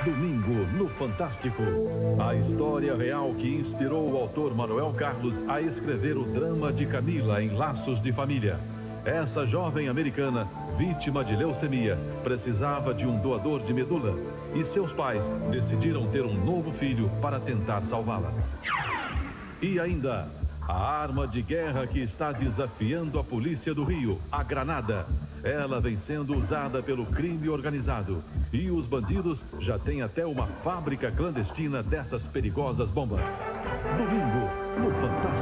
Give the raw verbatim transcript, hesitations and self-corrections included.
Domingo no Fantástico. A história real que inspirou o autor Manuel Carlos a escrever o drama de Camila em Laços de Família. Essa jovem americana, vítima de leucemia, precisava de um doador de medula. E seus pais decidiram ter um novo filho para tentar salvá-la. E ainda, a arma de guerra que está desafiando a polícia do Rio, a granada. Ela vem sendo usada pelo crime organizado. E os bandidos já têm até uma fábrica clandestina dessas perigosas bombas. Domingo, no Fantástico.